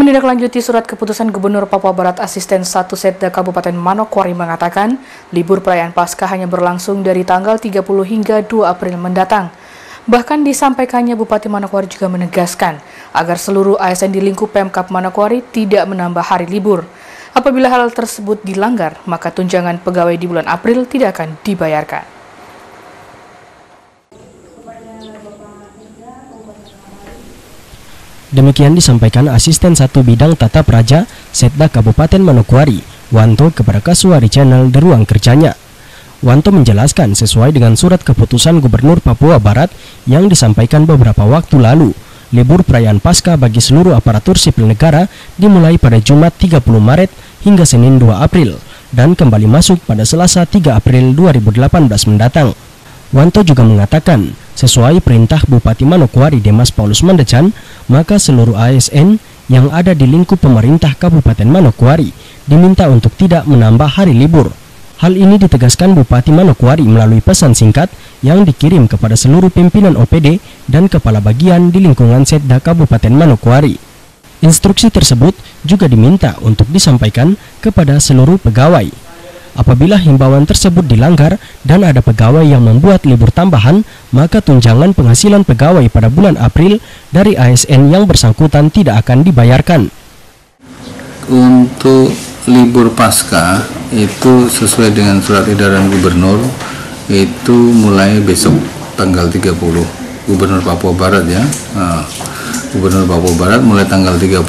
Menindaklanjuti surat keputusan Gubernur Papua Barat Asisten 1 Setda Kabupaten Manokwari mengatakan, libur perayaan Paskah hanya berlangsung dari tanggal 30 hingga 2 April mendatang. Bahkan disampaikannya Bupati Manokwari juga menegaskan agar seluruh ASN di lingkup Pemkab Manokwari tidak menambah hari libur. Apabila hal tersebut dilanggar, maka tunjangan pegawai di bulan April tidak akan dibayarkan. Demikian disampaikan Asisten 1 Bidang Tata Praja Setda Kabupaten Manokwari, Wanto, kepada Kasuari Channel di ruang kerjanya. Wanto menjelaskan sesuai dengan surat keputusan Gubernur Papua Barat yang disampaikan beberapa waktu lalu, libur perayaan Paskah bagi seluruh aparatur sipil negara dimulai pada Jumat 30 Maret hingga Senin 2 April dan kembali masuk pada Selasa 3 April 2018 mendatang. Wanto juga mengatakan, sesuai perintah Bupati Manokwari Demas Paulus Mandecan, maka seluruh ASN yang ada di lingkup pemerintah Kabupaten Manokwari diminta untuk tidak menambah hari libur. Hal ini ditegaskan Bupati Manokwari melalui pesan singkat yang dikirim kepada seluruh pimpinan OPD dan kepala bagian di lingkungan Setda Kabupaten Manokwari. Instruksi tersebut juga diminta untuk disampaikan kepada seluruh pegawai. Apabila himbauan tersebut dilanggar dan ada pegawai yang membuat libur tambahan, maka tunjangan penghasilan pegawai pada bulan April dari ASN yang bersangkutan tidak akan dibayarkan. Untuk libur Paskah itu sesuai dengan surat edaran Gubernur, itu mulai besok tanggal 30. Gubernur Papua Barat ya. Gubernur Papua Barat mulai tanggal 30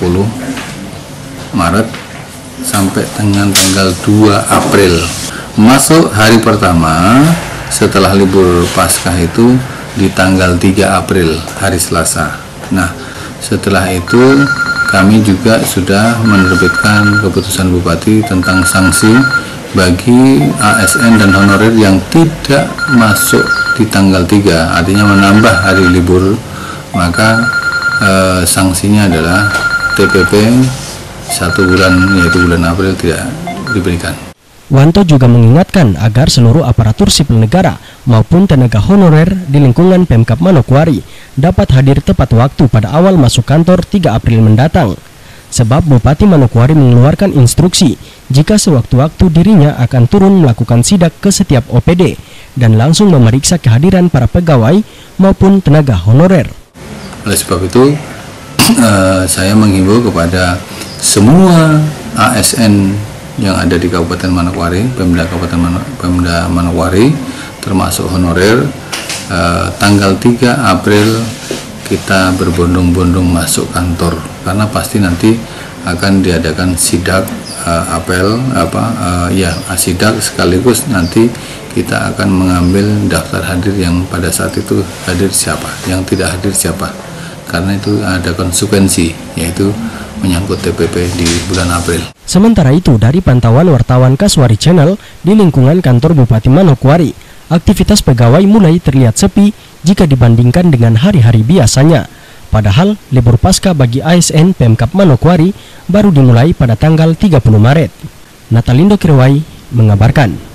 Maret sampai dengan tanggal 2 April. Masuk hari pertama setelah libur Paskah itu di tanggal 3 April, hari Selasa. Nah, setelah itu kami juga sudah menerbitkan keputusan Bupati tentang sanksi bagi ASN dan honorer yang tidak masuk di tanggal 3, artinya menambah hari libur, maka sanksinya adalah TPP 1 bulan, yaitu bulan April, tidak diberikan. Wanto juga mengingatkan agar seluruh aparatur sipil negara maupun tenaga honorer di lingkungan Pemkab Manokwari dapat hadir tepat waktu pada awal masuk kantor 3 April mendatang. Sebab Bupati Manokwari mengeluarkan instruksi jika sewaktu-waktu dirinya akan turun melakukan sidak ke setiap OPD dan langsung memeriksa kehadiran para pegawai maupun tenaga honorer. Oleh sebab itu, saya menghimbau kepada semua ASN yang ada di Kabupaten Manokwari, Pemda Manokwari, termasuk honorer, tanggal 3 April kita berbondong-bondong masuk kantor, karena pasti nanti akan diadakan sidak, sidak sekaligus nanti kita akan mengambil daftar hadir yang pada saat itu hadir siapa, yang tidak hadir siapa, karena itu ada konsekuensi, yaitu menyangkut TPP di bulan April. Sementara itu, dari pantauan wartawan Kasuari Channel di lingkungan kantor Bupati Manokwari, aktivitas pegawai mulai terlihat sepi jika dibandingkan dengan hari-hari biasanya. Padahal, libur Paskah bagi ASN Pemkab Manokwari baru dimulai pada tanggal 30 Maret. Natalindo Kirwai mengabarkan.